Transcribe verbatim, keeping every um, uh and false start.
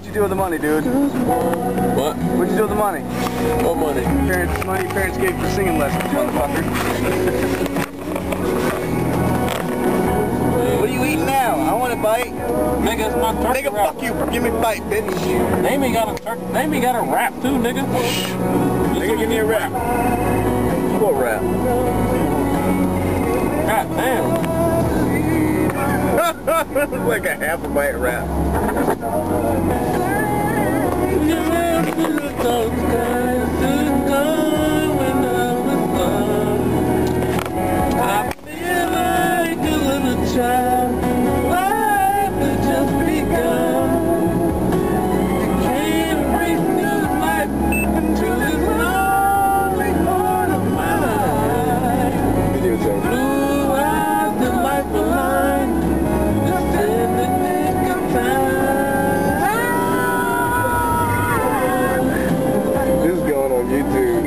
you do with the money, dude? What? What'd you do with the money? What money? Parents, money your parents gave you for singing lessons, motherfucker. What are you eating now? I want a bite. Nigga, it's my turkey Nigga, wrap. fuck you. Give me a bite, bitch. Amy got a turkey. Amy got a wrap too, nigga. Nigga, give me a wrap. What wrap? God damn. It's like a half a bite wrap. I feel like a little child. Life has just begun. You can't bring new life into this lonely heart of mine. Blue eyes, the life of line. Just in the nick of time. This is going on YouTube.